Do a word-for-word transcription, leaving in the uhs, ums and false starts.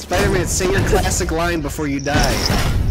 Spider-Man, say your classic line before you die.